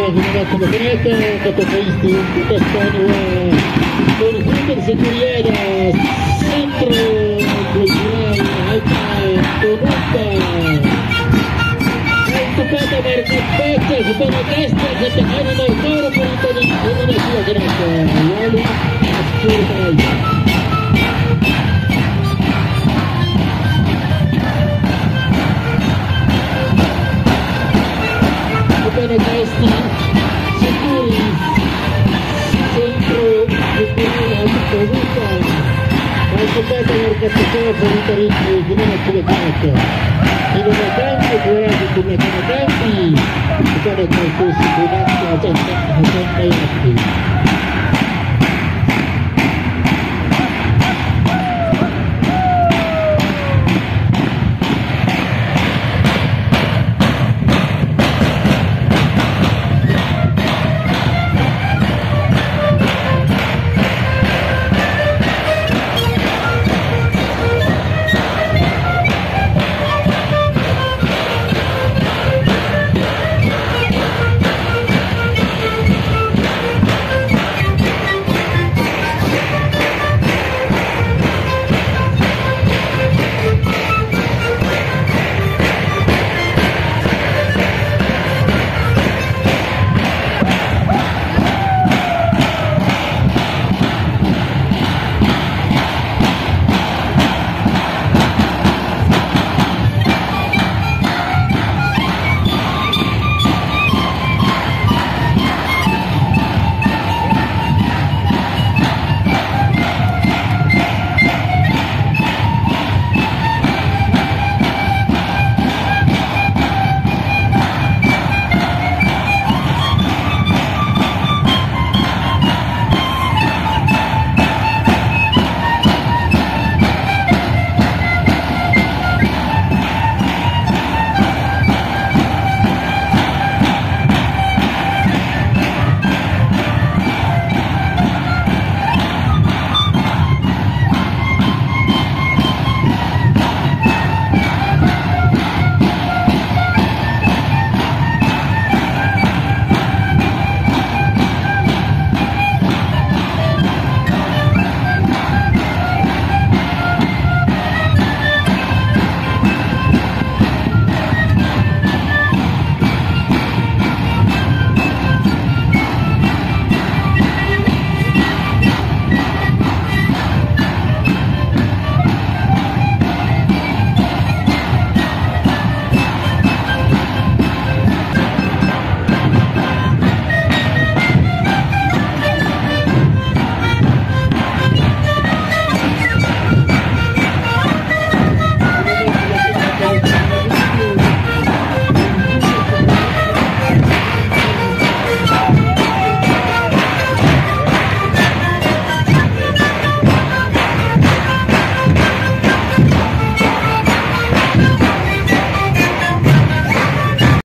Gimana Camarata, Cotopaíste, Castanho, Conjunto Securiadas, Centro Cultural, Alta, Tonuta, Tupata Marca Pecha, Supana Casta, Catahana Marcoro, Politano, una sua grata, Yali, Ascuro Paraíba. Supana Casta, Securi, Centro Cultural, Tonuta, Tupata Marca Pecha, Politano, Gimana Camarata. Gunakanti, kepada kalkulasi gunakan atau